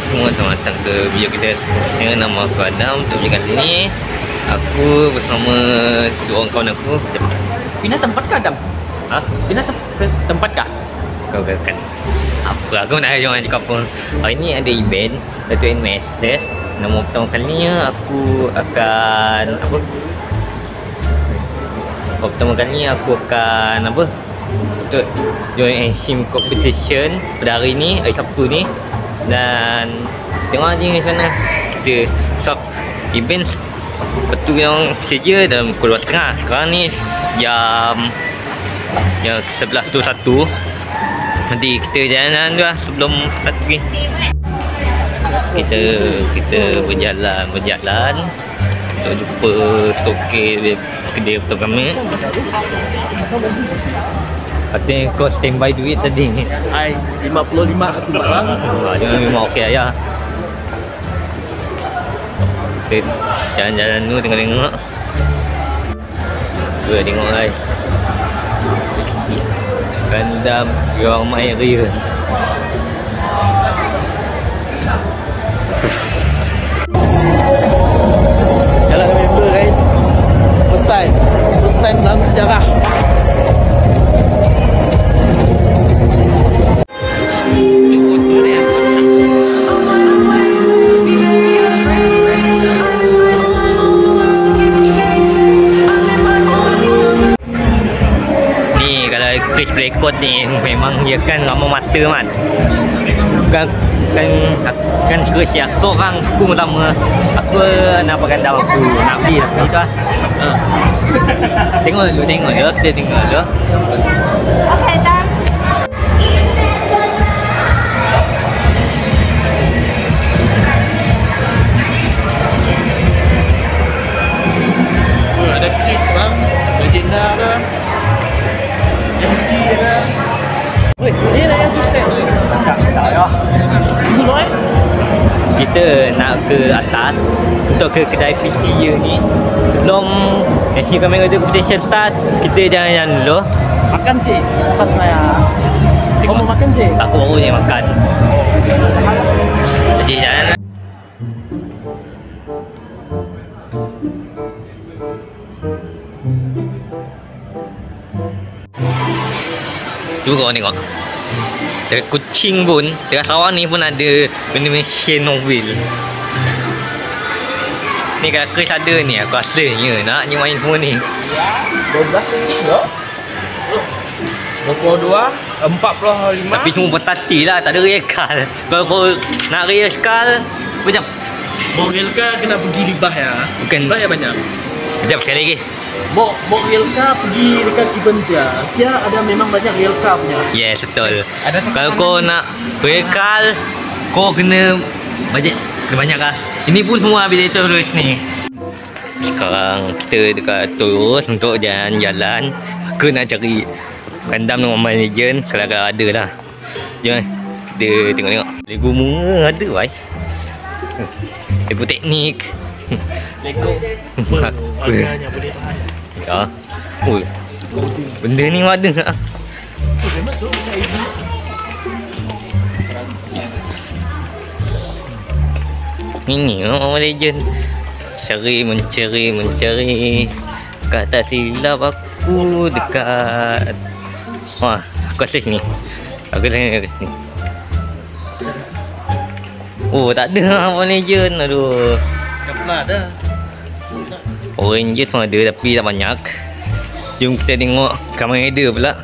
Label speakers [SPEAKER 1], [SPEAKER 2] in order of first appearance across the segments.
[SPEAKER 1] semua, selamat datang ke video kita. Saya nama aku Adam. Untuk video kali ni aku bersama dua orang kawan aku.
[SPEAKER 2] Pindah tempat kah Adam?
[SPEAKER 1] Ha?
[SPEAKER 2] Pindah tempat kah?
[SPEAKER 1] Kau kan apa aku nak ajak orang cakap apa. Hari ni ada event Datuk NMSS. Nama pertama kalinya aku akan apa? Pertama kali aku akan apa? Untuk join Enshim competition pada hari ni, hari Sabtu ni. Dan tengok je macam mana kita sub event betul yang sedia dalam pukul 2.30. Sekarang ni jam 11.21. Nanti kita jalan-jalan tu lah sebelum start pergi. Kita berjalan untuk jumpa toke kedai betul kami. Katanya kau standby duit tadi.
[SPEAKER 2] Ai 55 aku malam.
[SPEAKER 1] Jangan memang okey ayah. Kita jalan-jalan dulu tengok-tengok. Cuba tengok guys. Gandam orang main ria.
[SPEAKER 2] Jalan member guys. First time dalam sejarah.
[SPEAKER 1] Chris Blackcott ni memang dia kan ramah mata kan. Kan Chris ya seorang aku pertama aku nak pakai gandam aku nak beli lah sini tu lah. Tengok dulu kita tengok dulu.
[SPEAKER 3] Okay, dah.
[SPEAKER 2] Ada Chris bang, legenda dah. Weh, dia nak yang tu ni.
[SPEAKER 1] Tak saya.
[SPEAKER 2] Dulu
[SPEAKER 1] Kita nak ke atas untuk ke kedai PC je ni. Sebelum National Kamera Competition start, kita jalan-jalan dulu.
[SPEAKER 2] makan sih pas Maya. Kau mau makan sih?
[SPEAKER 1] Aku baru je makan. Jadi jalan. Cuba kau tengok. Dekat Kuching pun, dekat Sarawak ni pun ada benda mesin novel. Ni kat Chris ada ni, aku rasanya nak je main semua ni.
[SPEAKER 2] Ya, 12 ringgit dah. 22, 45.
[SPEAKER 1] Tapi semua pentasi lah, tak ada real kal. Kalau kau nak real kal, macam
[SPEAKER 2] Mau Rilka kena pergi Libah ya.
[SPEAKER 1] bukan.
[SPEAKER 2] Libah ya banyak.
[SPEAKER 1] Sekejap sekali lagi.
[SPEAKER 2] Mau Rilka pergi dekat event Sia. Sia ada memang banyak Rilka punya.
[SPEAKER 1] Yes, betul.
[SPEAKER 2] Ada
[SPEAKER 1] Kalau kau nak real kal, kau kena bajet banyak lah. Ini pun semua habis itu terus ni. Sekarang kita dekat Toros untuk jalan-jalan. Aku nak cari gandam dengan Mobile Legend kalau ada lah. Jom kita tengok-tengok. Lego bunga ada wai. Lego teknik.
[SPEAKER 2] Lego. Harganya boleh tahan.
[SPEAKER 1] Ya. Oh. Benda ni ada tak?
[SPEAKER 2] Memang suruh dekat ibu.
[SPEAKER 1] Ini Mobile Legend. Mencari kat atas silap aku dekat. Wah, aku rasa sini. Aku tengok kat sini. Oh, tak ada Mobile Legend. Aduh.
[SPEAKER 2] Tak pernah ada.
[SPEAKER 1] Orange pun ada tapi tak banyak. Jom kita tengok Kamen Rider pula.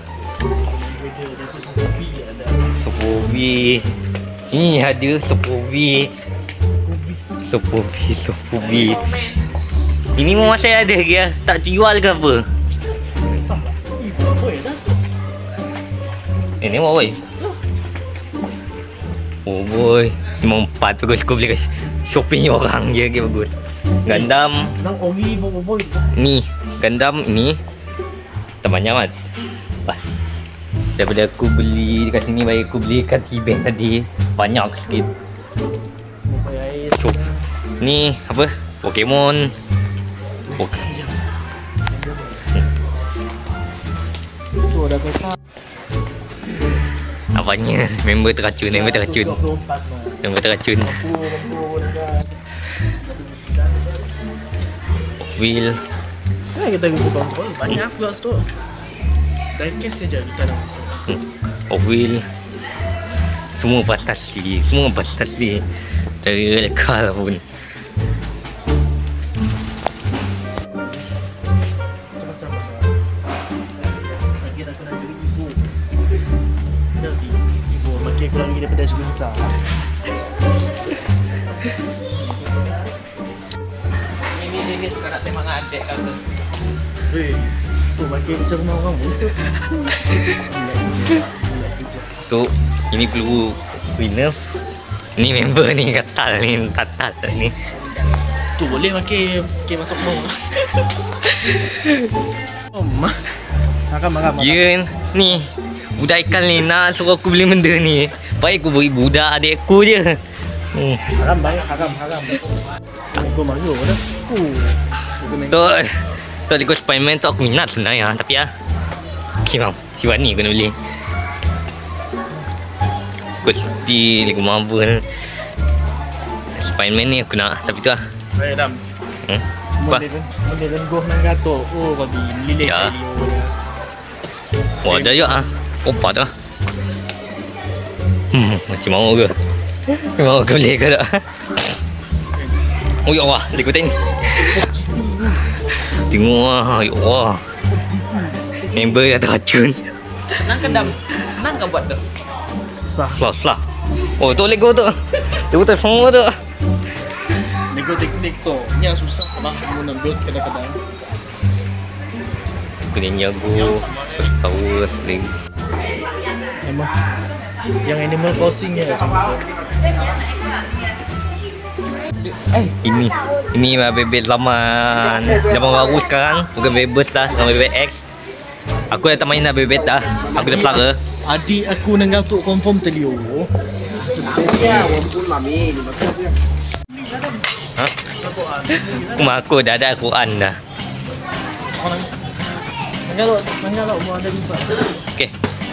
[SPEAKER 1] Sopobi. Ini ada Sopobi. Ini memang masih ada ke? Tak jual ke apa? Ini mau boy. Oh boy. Memang 4 bagus aku beli shopping orang je ke bagus. Gandam
[SPEAKER 2] Nang Omi boy.
[SPEAKER 1] ni, Gandam ini tak banyak kan. Wah. Daripada aku beli dekat sini baik aku beli kat event tadi banyak sikit. So, ni apa? Pokemon.
[SPEAKER 2] Tu ada kereta.
[SPEAKER 1] Apanya? Member teracun. Member teracun.
[SPEAKER 2] 24 mah.
[SPEAKER 1] Member teracun. Wheel.
[SPEAKER 2] Saya kita gitu kompol banyak guys tuh. Diecast saja kita dah masuk.
[SPEAKER 1] Wheel. Semua fantasi. Semua fantasi. Dari rekal pun.
[SPEAKER 2] Macam-macam kita kena cari ibu. Dah sih ibu makin kurang lagi daripada segunsa.
[SPEAKER 1] Ini suka nak tembak adik kata.
[SPEAKER 2] Hei, tu makin macam rumah orang pun.
[SPEAKER 1] Tu, ini perlu winner. Ni member ni katal ni, tatat ni.
[SPEAKER 2] Tu boleh makin masuk rumah. Oh, mah. Makan.
[SPEAKER 1] Ya, ni budak ikan ni nak suruh aku beli benda ni. Baik aku beri budak adik aku je.
[SPEAKER 2] Haram baik, haram. Aku malu dah.
[SPEAKER 1] Tu Lego Spiderman tu aku minat sebenarnya, tapi ya. Kimau, siapa ni kena beli. Aku seperti Lego Marvel. Spiderman ni aku nak, tapi tu lah.
[SPEAKER 2] Baik dah.
[SPEAKER 1] Apa?
[SPEAKER 2] Model goh nang gato. Oh, babi lilit
[SPEAKER 1] Ya.
[SPEAKER 2] kali.
[SPEAKER 1] Wah, ada juga ah. Opa tu lah. Macam mau ke? Mau ke beli ke tak? Oh ya Allah, Lego Tank. Tengok lah, ya Allah. Member dah teracun.
[SPEAKER 2] Senang ke dam? Senang ke buat tu? Susah.
[SPEAKER 1] Selah. Oh, tu Lego tu. Lego tu semua tu.
[SPEAKER 2] Lego teknik tu yang susah kalau kamu nak build kadang-kadang.
[SPEAKER 1] Aku ni jago. Star Wars Lego.
[SPEAKER 2] Memang yang Animal Crossing ya macam tu.
[SPEAKER 1] Ini bebek zaman baru sekarang, bukan bebek lah, sekarang bebek X. Aku dah tak main dah bebek dah. Aku dah pelara.
[SPEAKER 2] Adik aku nengah tu confirm telio.
[SPEAKER 1] Ha? Aku dah ada Quran dah.
[SPEAKER 2] Nengah mau ada lupa.
[SPEAKER 1] Okey.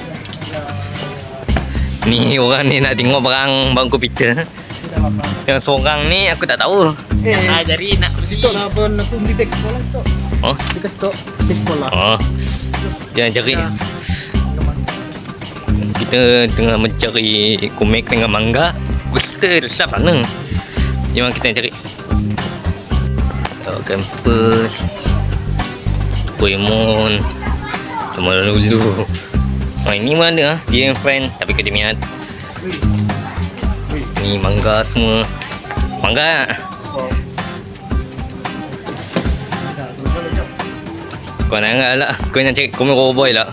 [SPEAKER 1] Ni orang ni nak tengok barang komputer. Yang seorang ni aku tak tahu.
[SPEAKER 2] Yang ajari nak situ lah pun aku beli beg sekolah stok.
[SPEAKER 1] Oh,
[SPEAKER 2] Dekat stok beg sekolah.
[SPEAKER 1] oh. Jangan cari. Kita tengah mencari komik dengan manga. Kita resap sana. Jom kita cari. Tok Campus. Pokemon. Sama dulu. Ini mana dia yang friend tapi kerja minat. Ni manga semua. Manga. Kau nak enggak lah. Kau nak cek komik cowboy lah.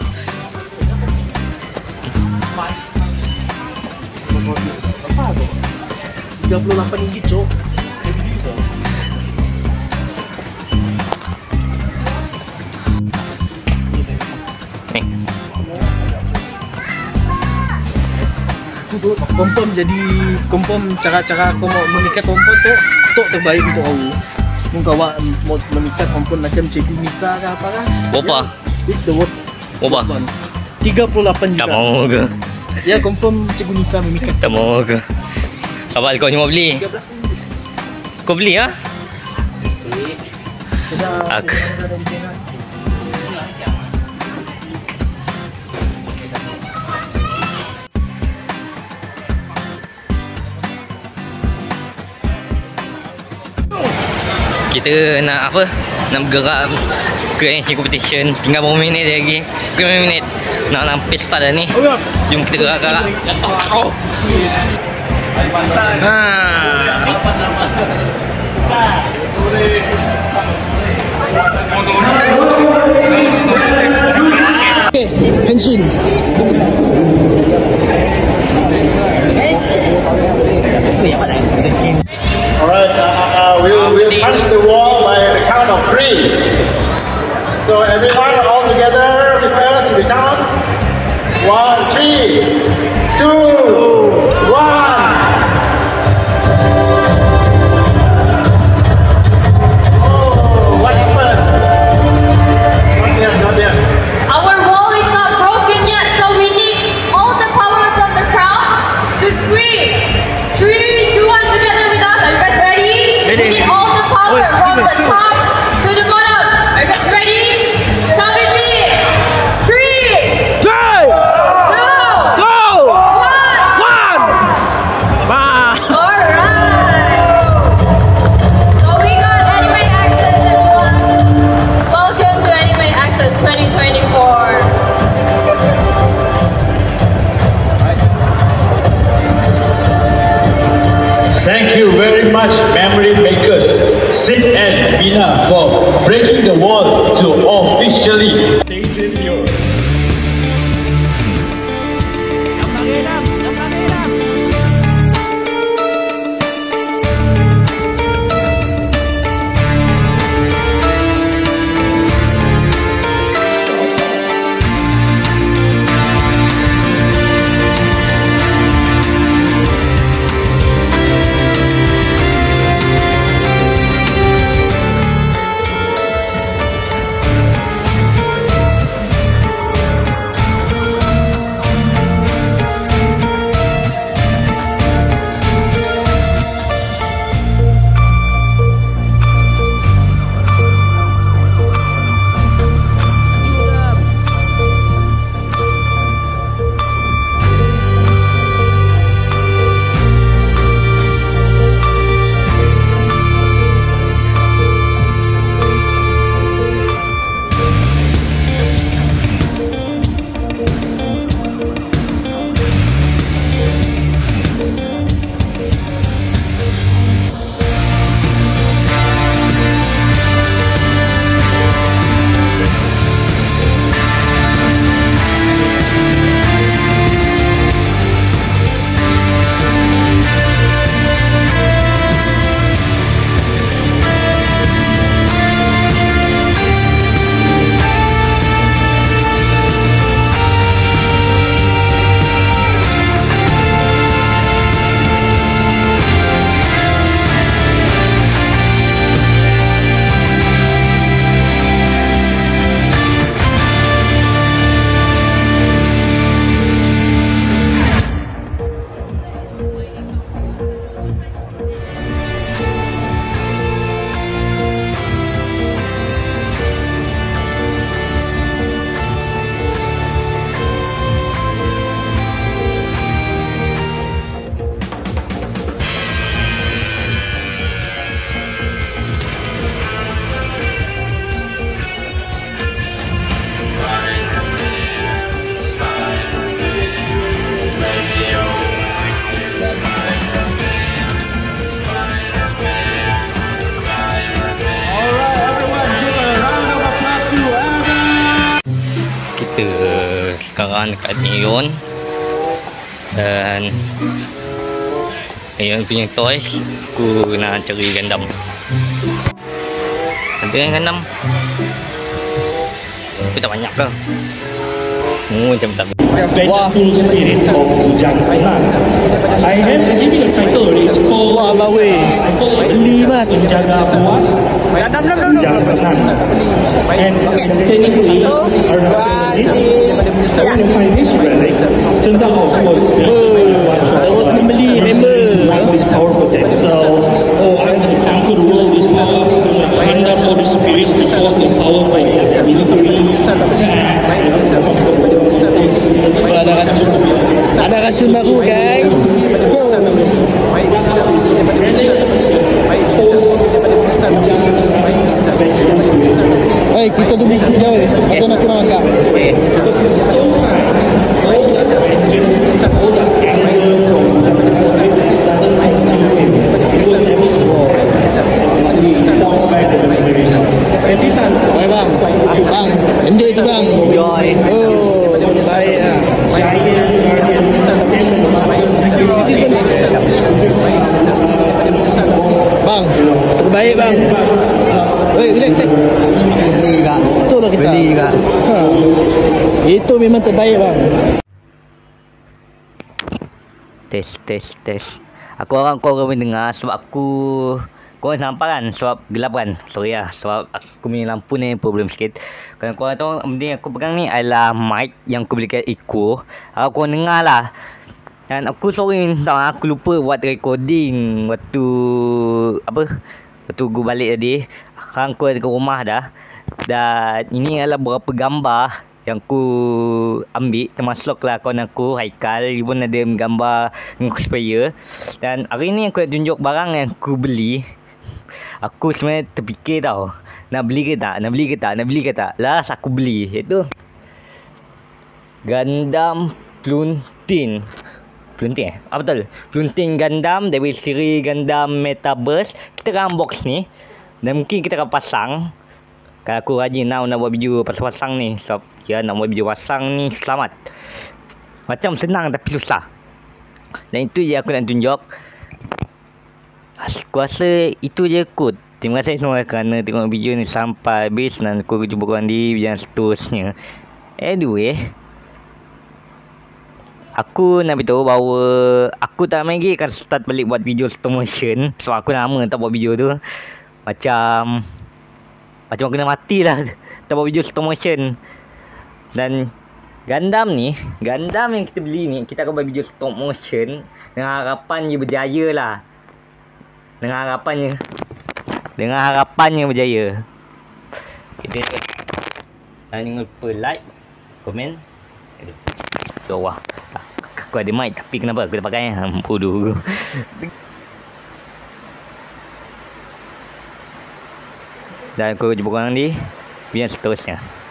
[SPEAKER 2] Apa tu? 38 ringgit cok.
[SPEAKER 1] Ni.
[SPEAKER 2] Confirm cara kau mau memikat kompon tu terbaik untuk aku. Mungkin awak mau memikat kompon macam Cikgu Nisa ke apa kan?
[SPEAKER 1] Berapa?
[SPEAKER 2] This the word.
[SPEAKER 1] Berapa?
[SPEAKER 2] 38 juga.
[SPEAKER 1] Tak mau ke?
[SPEAKER 2] Ya confirm Cikgu Nisa memikat.
[SPEAKER 1] Tak mau ke? Abang kau cuma beli?
[SPEAKER 2] 13 ringgit.
[SPEAKER 1] Kau beli ah?
[SPEAKER 2] Sudah.
[SPEAKER 1] Aku. Kita nak apa? Nak bergerak ke NC competition. Tinggal berapa minit lagi? Berapa minit? Nak sampai start dah ni. Jom kita gerak-gerak.
[SPEAKER 2] Henshin.
[SPEAKER 4] Alright, we'll punch the wall by the count of 3. So everyone all together with us, we count 1, 3, 2, 1. Oh, what happened? Not yet.
[SPEAKER 3] Our wall is not broken yet, so we need all the power from
[SPEAKER 1] kita sekarang dekat Neon. Dan Neon punya toys. Aku nak cari Gundam. Ada yang Gundam, tapi tak banyak ke. Macam tak.
[SPEAKER 5] Wah, spirit of Ujang Senan. I have given a title. It's called
[SPEAKER 2] Lima
[SPEAKER 5] Penjaga Puas Ujang Senan. And technically, our archaeologists want to find this relic. Turns out, of course,
[SPEAKER 2] terus membeli member.
[SPEAKER 5] this powerful deck. So, I want to conquer the world this power. Hand up all the spirits to source the power for military attack.
[SPEAKER 2] Ada racun baru, guys. Kita duduk jauh. Macam nak kurang agak. Baik bang. Bang, enjoy tu bang. Enjoy. Oh, baik lah. Bang, terbaik bang. Oi, relax. Beli juga. Betul lah kita. Beli juga. Itu memang terbaik bang.
[SPEAKER 1] Tes. Aku orang kau mendengar sebab kau nampak kan, sebab gelap kan. Sorry lah, sebab aku punya lampu ni problem sikit. Kalau korang tahu, benda yang aku pegang ni adalah mic yang aku beli kat Eco. Kau dengar lah. Dan aku sorry minta, aku lupa buat recording waktu aku balik tadi. Sekarang aku ada ke rumah dah. Dan ini adalah beberapa gambar yang aku ambil, termasuklah kawan aku Haikal, dia pun ada gambar dengan cosplayer. Dan hari ni aku nak tunjuk barang yang aku beli. Aku sebenarnya terfikir tau, nak beli ke tak. Last aku beli, iaitu Gundam Pluntin. Betul. Pluntin Gundam dari siri Gundam Metaverse. Kita akan unbox ni. Dan mungkin kita akan pasang. Kalau aku rajin nak buat video pasang-pasang ni. Sebab nak buat video pasang ni selamat. Macam senang tapi susah. Dan itu je aku nak tunjuk. Aku rasa itu je kot. Terima kasih semua kerana tengok video ni sampai habis. Dan aku jumpa korang di video seterusnya. Anyway, aku nak beritahu bahawa aku tak lagi akan start balik buat video stop motion. Sebab aku lama tak buat video tu. Macam aku kena mati lah tak buat video stop motion. Dan Gundam yang kita beli ni, kita akan buat video stop motion dengan harapan dia berjaya lah. Dengan harapannya berjaya. Dan jangan lupa like, komen. Wah, aku ada mic tapi kenapa aku dah pakai? Bodoh. Dan aku jumpa korang di video seterusnya.